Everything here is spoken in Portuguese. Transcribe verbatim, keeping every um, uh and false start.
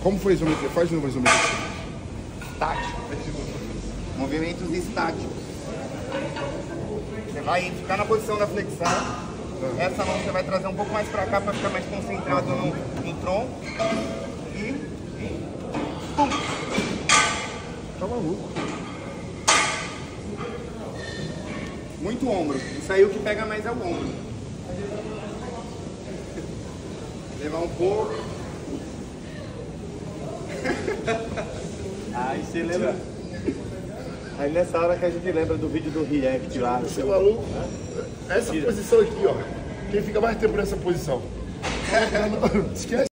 Como foi a isometria? Faz de novo a isometria. Tático. Movimentos estáticos. Você vai ficar na posição da flexão. Essa mão você vai trazer um pouco mais pra cá para ficar mais concentrado no, no tronco. E... pum! Tá maluco. Muito ombro. Isso aí o que pega mais é o ombro. Levar um pouco. Aí você lembra. Aí nessa hora que a gente lembra do vídeo do React lá. Você é maluco? Essa posição aqui, ó. Quem fica mais tempo nessa posição? Esquece.